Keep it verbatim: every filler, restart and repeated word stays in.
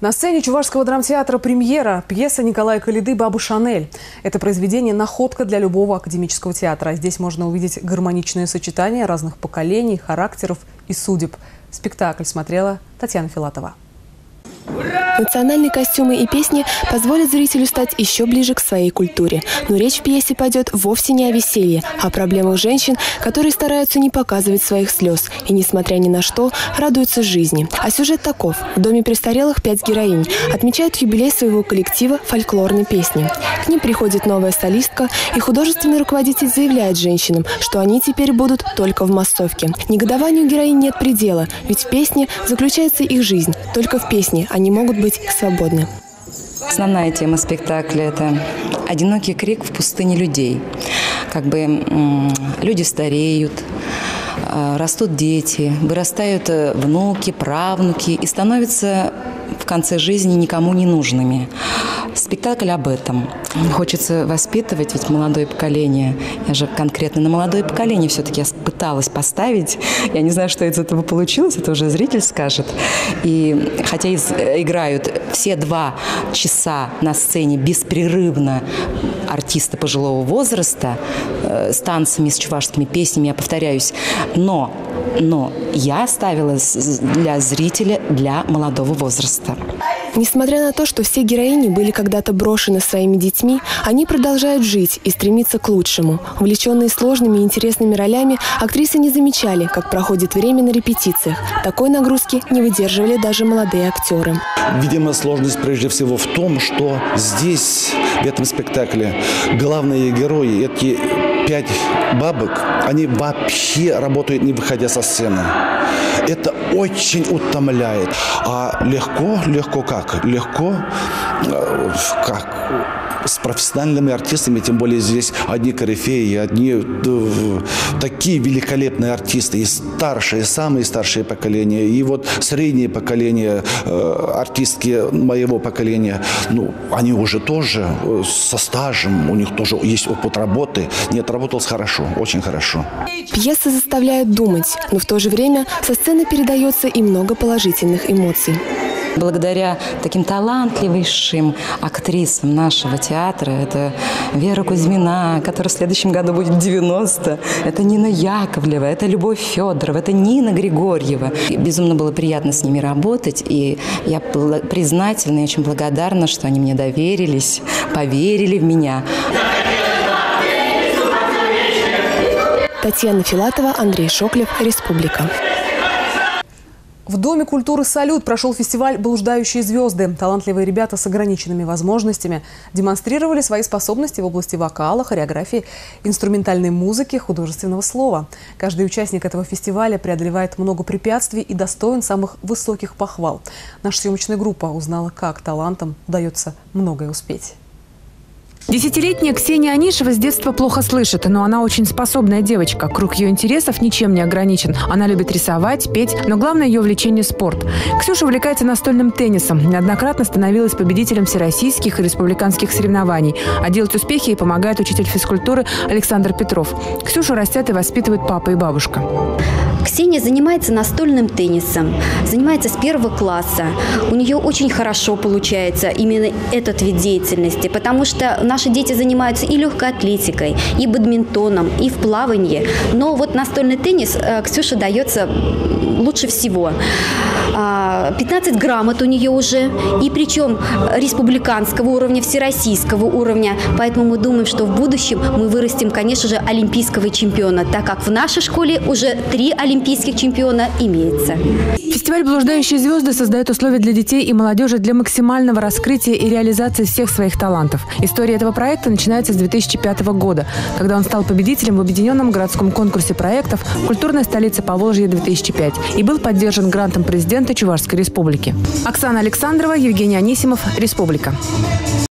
На сцене Чувашского драмтеатра премьера пьеса Николая Калиды «Баба Шанель». Это произведение – находка для любого академического театра. Здесь можно увидеть гармоничное сочетание разных поколений, характеров и судеб. Спектакль смотрела Татьяна Филатова. Национальные костюмы и песни позволят зрителю стать еще ближе к своей культуре. Но речь в пьесе пойдет вовсе не о веселье, а о проблемах женщин, которые стараются не показывать своих слез и, несмотря ни на что, радуются жизни. А сюжет таков. В доме престарелых пять героинь отмечают юбилей своего коллектива фольклорной песни. К ним приходит новая солистка, и художественный руководитель заявляет женщинам, что они теперь будут только в массовке. Негодованию героинь нет предела, ведь в песне заключается их жизнь. Только в песне они могут быть свободны. Основная тема спектакля – это одинокий крик в пустыне людей. Как бы м- люди стареют, э, растут дети, вырастают внуки, правнуки и становятся в конце жизни никому не нужными. Спектакль об этом. Хочется воспитывать ведь молодое поколение. Я же конкретно на молодое поколение все-таки пыталась поставить. Я не знаю, что из этого получилось, это уже зритель скажет. И хотя играют все два часа на сцене беспрерывно артисты пожилого возраста э, с танцами, с чувашскими песнями, я повторяюсь, но, но я ставила для зрителя для молодого возраста. Несмотря на то, что все героини были когда-то брошены своими детьми, они продолжают жить и стремиться к лучшему. Увлеченные сложными и интересными ролями, актрисы не замечали, как проходит время на репетициях. Такой нагрузки не выдерживали даже молодые актеры. Видимо, сложность прежде всего в том, что здесь, в этом спектакле, главные герои, эти пять бабок, они вообще работают, не выходя со сцены. Это очень утомляет. А легко, легко как? Легко, как? С профессиональными артистами, тем более здесь одни корифеи, одни э, такие великолепные артисты, и старшие, самые старшие поколения, и вот среднее поколение, э, артистки моего поколения, ну, они уже тоже э, со стажем, у них тоже есть опыт работы. Нет, работал хорошо, очень хорошо. Пьеса заставляет думать, но в то же время со сцены передается и много положительных эмоций. Благодаря таким талантливейшим актрисам нашего театра, это Вера Кузьмина, которая в следующем году будет девяносто, это Нина Яковлева, это Любовь Федорова, это Нина Григорьева. И безумно было приятно с ними работать, и я признательна и очень благодарна, что они мне доверились, поверили в меня. Татьяна Филатова, Андрей Шоклев, Республика. В Доме культуры «Салют» прошел фестиваль «Блуждающие звезды». Талантливые ребята с ограниченными возможностями демонстрировали свои способности в области вокала, хореографии, инструментальной музыки, художественного слова. Каждый участник этого фестиваля преодолевает много препятствий и достоин самых высоких похвал. Наша съемочная группа узнала, как талантам удается многое успеть. Десятилетняя Ксения Анишева с детства плохо слышит, но она очень способная девочка. Круг ее интересов ничем не ограничен. Она любит рисовать, петь, но главное ее увлечение – спорт. Ксюша увлекается настольным теннисом. Неоднократно становилась победителем всероссийских и республиканских соревнований. А делать успехи ей помогает учитель физкультуры Александр Петров. Ксюшу растят и воспитывают папа и бабушка. Ксения занимается настольным теннисом, занимается с первого класса. У нее очень хорошо получается именно этот вид деятельности, потому что наши дети занимаются и легкой атлетикой, и бадминтоном, и в плавании. Но вот настольный теннис Ксюше дается лучше всего. пятнадцать грамот у нее уже, и причем республиканского уровня, всероссийского уровня. Поэтому мы думаем, что в будущем мы вырастим, конечно же, олимпийского чемпиона, так как в нашей школе уже три олимпийских чемпиона имеется. Фестиваль «Блуждающие звезды» создает условия для детей и молодежи для максимального раскрытия и реализации всех своих талантов. История этого проекта начинается с две тысячи пятого года, когда он стал победителем в объединенном городском конкурсе проектов «Культурная столица Поволжья-две тысячи пять» и был поддержан грантом президента Чувашской Республики. Оксана Александрова, Евгений Анисимов, Республика.